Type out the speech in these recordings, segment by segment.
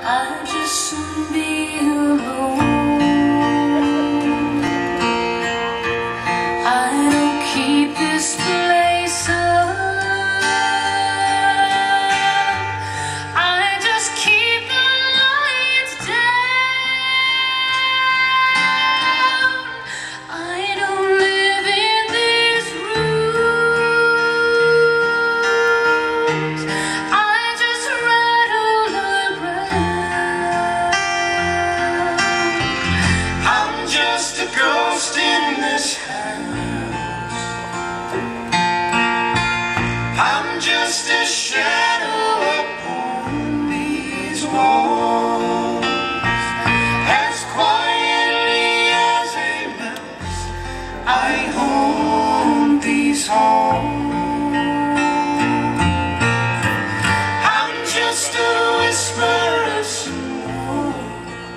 I'll just soon be alone. I don't keep this place up, I just keep the lights down. I don't live in these rooms, I just rattle around. I'm just a ghost in this house, I'm just a shadow upon these walls. As quietly as a mouse, I haunt these halls. I'm just a whisper of smoke,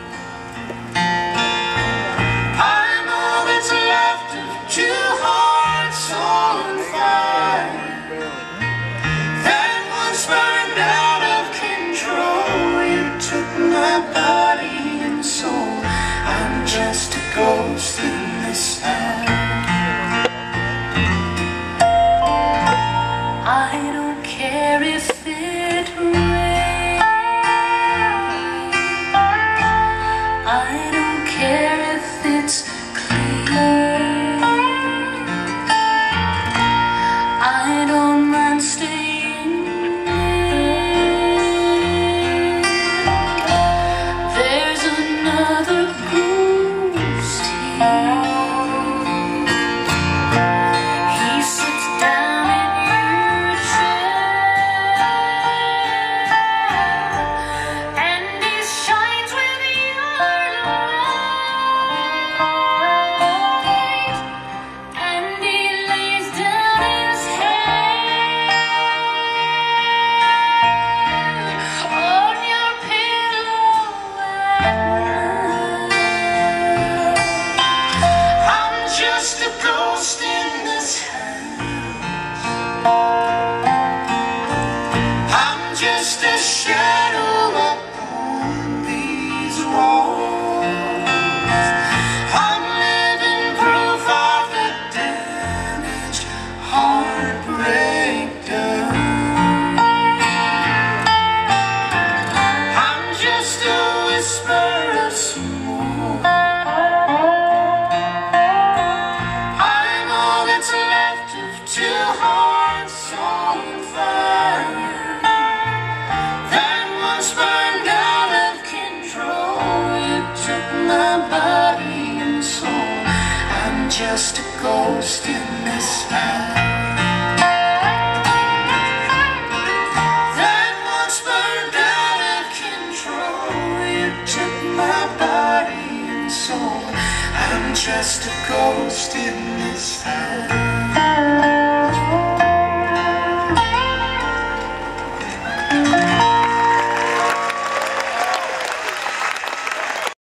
I'm all that's left of two hearts on fire that once burned out of control. You took my body and soul, I'm just a ghost in this house. I don't care if it rains, I don't care if it's clear, I don't mind staying in. There's another ghost here. He sits down in your chair and he shines with your light, and he lays down his head on your pillow at night. I'm just a ghost in this house, I'm just a shadow upon these walls. I'm living proof of the damage heartbreak done. I'm just a whisper of smoke, I'm all that's left of two hearts on fire that once burned out of control. You took my body and soul, I'm just a ghost in this house that once burned out of control. You took my body and soul, I'm just a ghost in this house.